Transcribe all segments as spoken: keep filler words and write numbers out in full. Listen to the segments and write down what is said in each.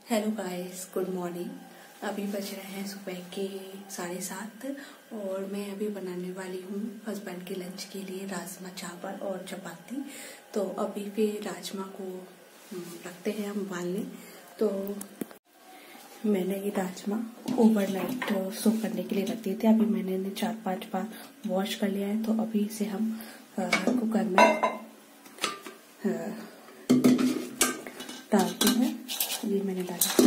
Hello guys, good morning. अभी बज रहे हैं सुबह के साढ़े सात और मैं अभी बनाने वाली हूँ हस्बैंड के लंच के लिए राजमा चावल और चपाती। तो अभी फिर राजमा को रखते हैं हम उबालने। तो मैंने ये राजमा ओवरनाइट सोक करने के लिए रख दिए थे। अभी मैंने इन्हें चार पांच बार वॉश कर लिया है। तो अभी इसे हम कुकर में डालते हैं। ये मैंने डाला।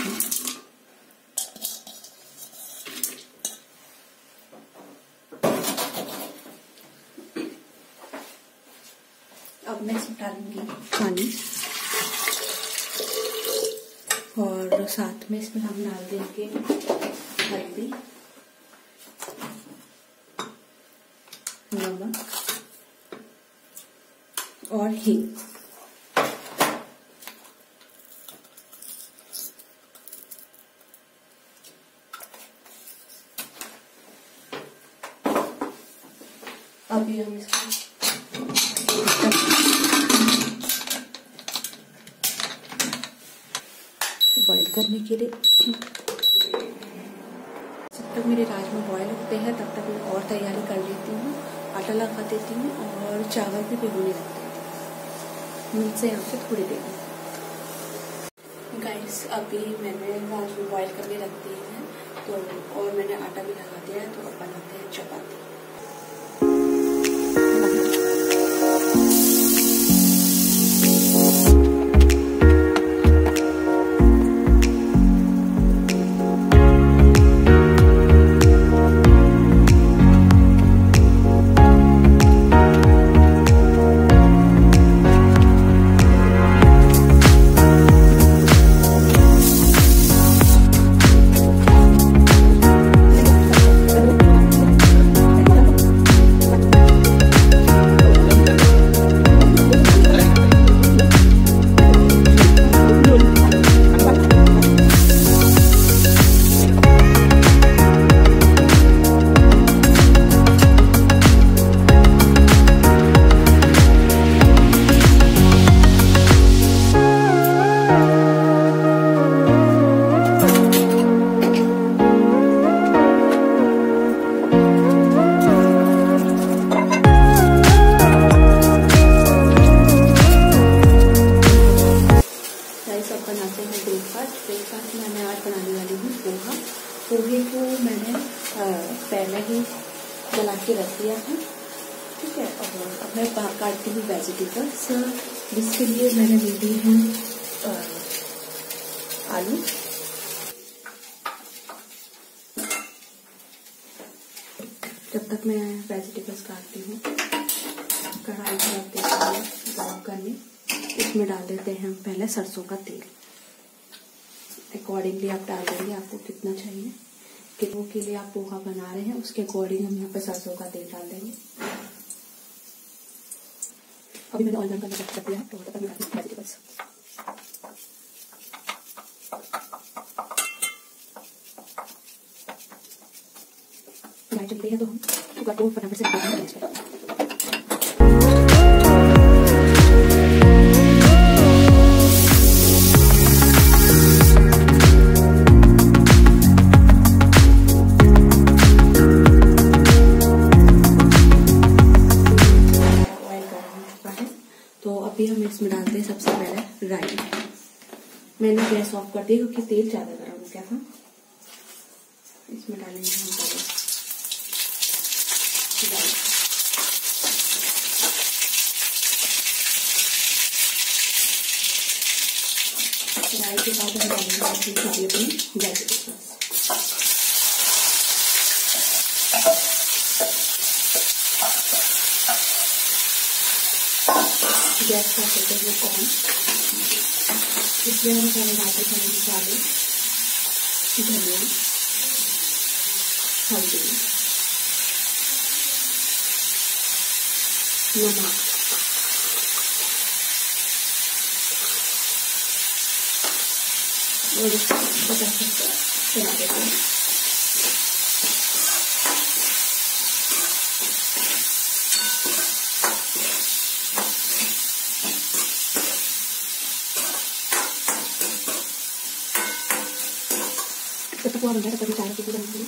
अब मैं इसमें डालूंगी पानी और साथ में इसमें हम डाल देंगे हल्दी, नमक और हींग। अभी हम इसको बॉईल करने के लिए, जब तक मेरे राजमा बॉईल होते हैं तब तक मैं और तैयारी कर लेती हूँ। आटा लगा देती हूँ और चावल भी भिगोने रख देती हूँ। मिलते हैं आपसे थोड़ी देर में। गाइस, अभी मैंने राजमा बॉईल करके रख दिए हैं तो और मैंने आटा भी लगा दिया है। तो अब बनाते हैं चपाती। बनाते हैं ब्रेकफास्ट। ब्रेकफास्ट में मैं आज बनाने वाली हूँ पोहा। पोहे को मैंने पहले ही जला के रख दिया है, ठीक है। और अब मैं काटती हूँ वेजिटेबल्स, जिसके लिए मैंने ले ली है आलू, जब तक मैं वेजिटेबल्स काटती हूँ कढ़ाई रख देती हूँ गरम करने। इसमें डाल देते हैं हम पहले सरसों का तेल। अकॉर्डिंगली आप डाल देंगे, आपको कितना चाहिए, कितनों के लिए आप पोहा बना रहे हैं उसके अकॉर्डिंग हम यहाँ पे सरसों का तेल डाल देंगे। अभी मैंने ऑयल करना स्टार्ट कर दिया है। तो तब तक मैं डालती हूँ वेजिटेबल्स। गाय चल रही है तो हम कुकर को फटाफट से बंद कर देंगे। तो अभी हम इसमें डालते हैं सबसे पहले राई। मैंने गैस ऑफ कर दी क्योंकि तेल ज्यादा गर्म हो गया था। इसमें डालेंगे हम पहले राई। राई के बाद हम डालेंगे सभी अपनी वेजिटेबल्स। गैस का करते हुए ऑन। इसमें हम सारे डालते हैं मसाले, धनिया, हल्दी, नमक और इसको पचास चला देते हैं। जब तक पोहा बन रहा है तब तक चाय की बनाएंगे।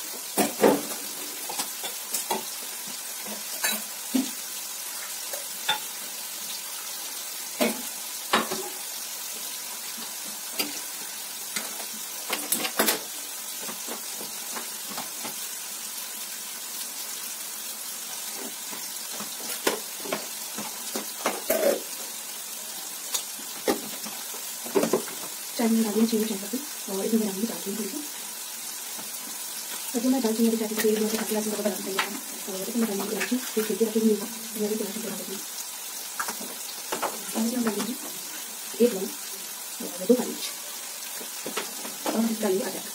चाय में डालिए चीनी चाय पत्ती और इसमें डालेंगे दालचीनी थोड़ी सी। तो मैं दालचीनी चाय पत्ती एक बार पतला सा बना देंगे और इसमें डालेंगे इलायची एक खिड़की रखेंगे नहीं होगा मेरी इलायची बना देंगे और इसमें डालेंगे एक लौंग और दो काली मिर्च और हम डालेंगे अदरक।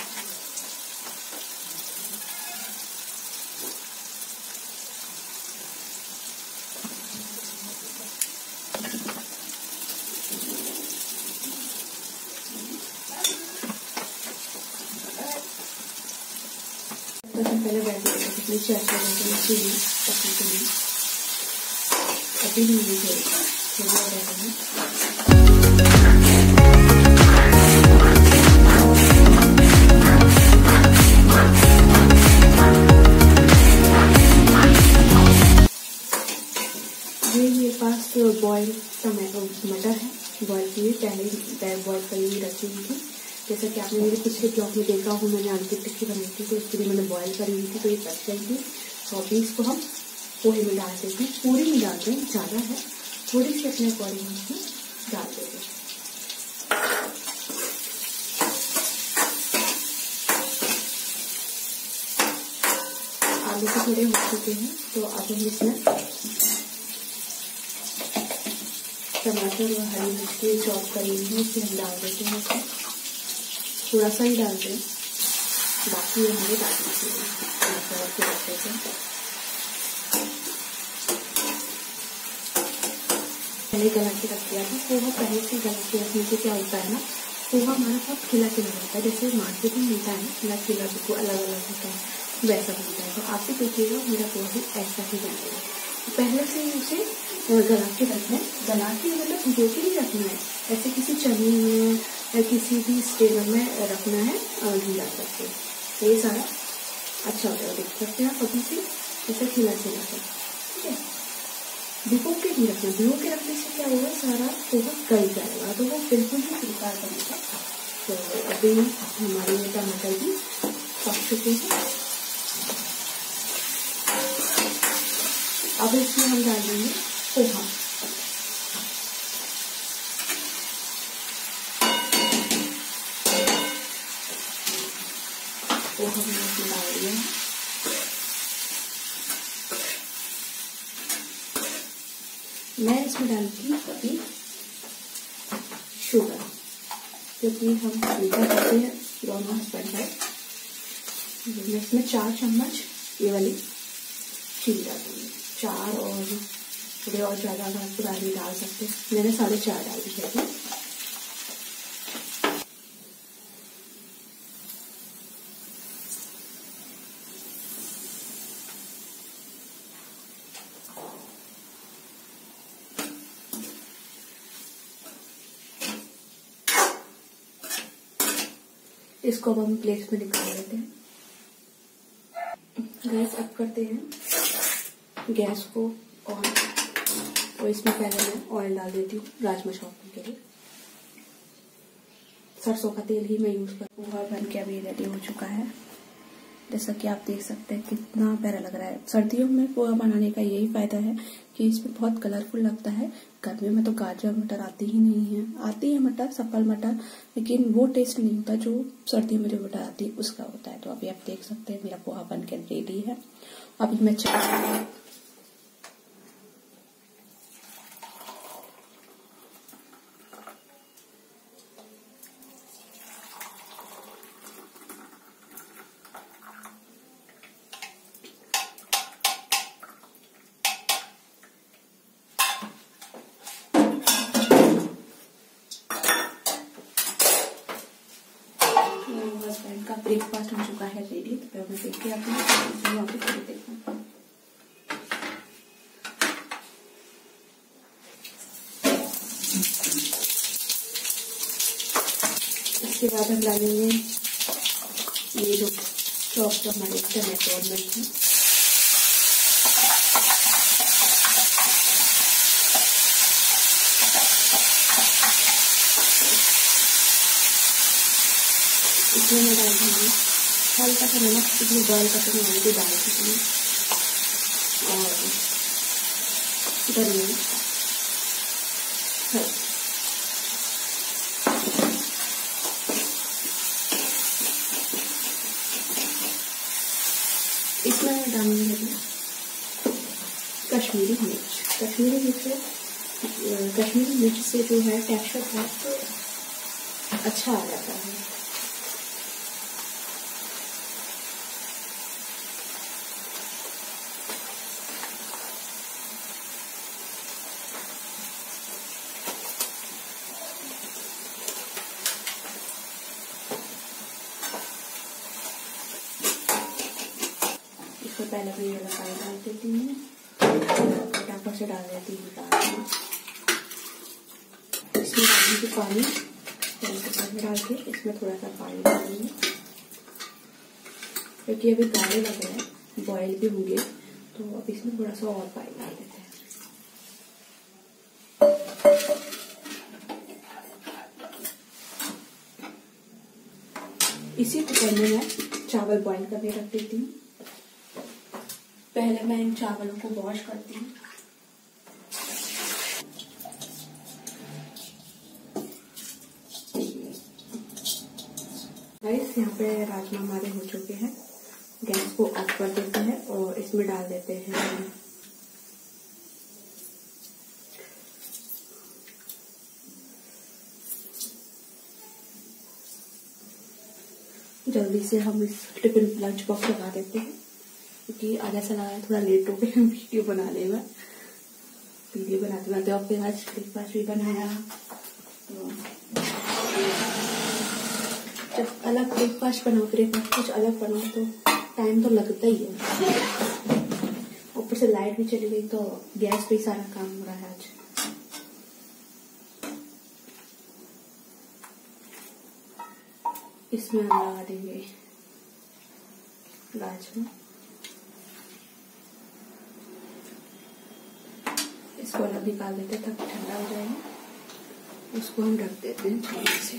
तो हम पहले बैठ गए कितनी चाय चीनी पत्ती के लिए अभी भी नहीं है थोड़ा रहता है। ये मेरे पास बॉयल टमाटो मटर है, बॉयल की पहले बॉयल करी रखी हुई थी। जैसा कि आपने मेरे पिछले ब्लॉग में देखा हो, मैंने आलू की टिक्की बनाई थी तो इसके लिए मैंने बॉयल करी हुई थी तो ये कट गई थी। तो अभी इसको हम पोहे में डाल देते हैं, पूरी में डाल दें, ज़्यादा है थोड़ी सी अपने अकॉर्डिंग इसमें डाल देते हैं। आलू के थोड़े हो चुके हैं तो अब हम इसमें टमाटर और हरी मिर्च की चॉप करी हुई इसे हम डाल देते हैं। इसमें थोड़ा सा ही डाल दें, बाकी हमारे डालने के लिए रख देते हैं। पहले गला के रख दिया था पोहा, पहले से गला के रखने से क्या होता है ना, पोहा हमारा बहुत खिला खिला होता है। जैसे मार्केट में मिलता है खिला खिला बिल्कुल अलग अलग होता है वैसा बनता है। तो आप भी देखिएगा मेरा पोहा भी ऐसा ही बनेगा। पहले से ही उसे गला के रखना है, गला के मतलब भिगो के नहीं रखना है, ऐसे किसी चने में या किसी भी स्टेनर में रखना है ढीला करके। तो ये सारा अच्छा हो जाएगा, देख सकते हैं आप अभी से ऐसे खिला खिला कर, ठीक है। भिगो के नहीं रखना, भिगो के रखने से क्या होगा सारा पोहा गल जाएगा तो वो बिल्कुल ही बेकार बनेगा। तो अभी हमारे ये टमाटर भी पक चुके हैं। अब इसमें हम डालेंगे पोहा। पोहा हमने इसमें डाल दिया है। मैं इसमें डालूंगी अभी शुगर, क्योंकि हम मीठा खाते हैं दोनों हस्बैंड है। मैं इसमें चार चम्मच ये वाली चीनी डाल दूंगी, चार और थोड़े और ज़्यादा अगर आपको डालनी डाल सकते हैं। मैंने साढ़े चार डाल दी है। इसको अब हम प्लेट में निकाल लेते हैं। गैस अप करते हैं गैस को ऑन, और इसमें पहले मैं ऑयल डाल देती हूँ राजमा चावल के लिए। सरसों का तेल ही मैं यूज कर। पोहा बन के अभी रेडी हो चुका है, जैसा कि आप देख सकते हैं कितना प्यारा लग रहा है। सर्दियों में पोहा बनाने का यही फायदा है कि इसमें बहुत कलरफुल लगता है। गर्मियों में तो गाजर मटर आती ही नहीं है, आती है मटर सफल मटर, लेकिन वो टेस्ट नहीं होता जो सर्दियों में जो मटर आती है उसका होता है। तो अभी आप देख सकते हैं मेरा पोहा बन के रेडी है। अभी मैं चाय हस्बैंड का ब्रेकफास्ट हो चुका है रेडी। तो मैं देख के आती हूँ, देखूँ। इसके बाद हम डालेंगे ये जो चॉप हमारे टमाटो और मिर्ची, इसमें मैं डाल दूँगी हल्का सा नमक, इसमें बॉयल करके मैं ऑलरेडी डाल चुकी हूँ, और धनिया, इसमें मैं डालूंगी कश्मीरी मिर्च। कश्मीरी मिर्च कश्मीरी मिर्च से जो है टेक्सचर बहुत अच्छा आ जाता है। इसको पहले मैं ये वाला पानी डाल देती हूँ, फटाफट से डाल देती हूँ दाल। इसमें डालूंगी पानी, पानी डाल के इसमें थोड़ा सा पानी डालूंगी, क्योंकि अभी गाढ़े लग रहे हैं, बॉयल भी होंगे, तो अब इसमें थोड़ा सा और पानी डाल देते हैं। इसी कुकर में मैं चावल बॉईल करने रख देती हूँ। पहले मैं इन चावलों को वॉश करती हूँ। गाइस, यहाँ पे राजमा हमारे हो चुके हैं। गैस को ऑफ कर देते हैं और इसमें डाल देते हैं जल्दी से हम इस टिफिन लंच बॉक्स लगा देते हैं, क्योंकि आज ऐसा लगा है थोड़ा लेट हो गया वीडियो बनाने में। वीडियो बनाते बनाते और फिर आज ब्रेकफास्ट भी बनाया, तो जब अलग ब्रेकफास्ट बनाओ, ब्रेकफास्ट कुछ अलग बनाओ तो टाइम तो लगता ही है। ऊपर से लाइट भी चली गई, तो गैस पे ही सारा काम हो रहा है आज। इसमें हम लगा देंगे राजमा, इसको अलग निकाल देते हैं तब ठंडा हो जाएगा। उसको हम रख देते हैं छन्नी से।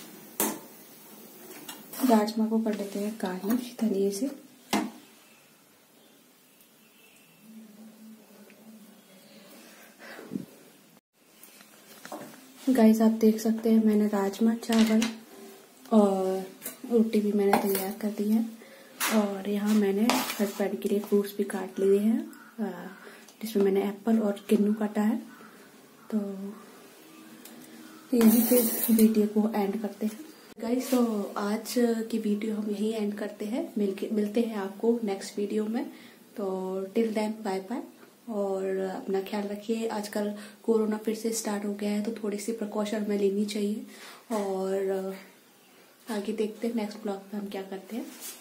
राजमा को कर लेते हैं गार्निश धनिये से। गाइस, आप देख सकते हैं मैंने राजमा चावल और रोटी भी मैंने तैयार कर दी है, और यहाँ मैंने हस्बैंड के लिए फ्रूट्स भी काट लिए हैं, जिसमें मैंने एप्पल और किन्नू काटा है। तो यही फिर वीडियो को एंड करते हैं गाइस। तो आज की वीडियो हम यही एंड करते हैं। मिल के मिलते हैं आपको नेक्स्ट वीडियो में। तो टिल देन बाय बाय, और अपना ख्याल रखिए। आजकल कोरोना फिर से स्टार्ट हो गया है, तो थोड़ी सी प्रिकॉशन हमें लेनी चाहिए, और आगे देखते हैं नेक्स्ट ब्लॉग में हम क्या करते हैं।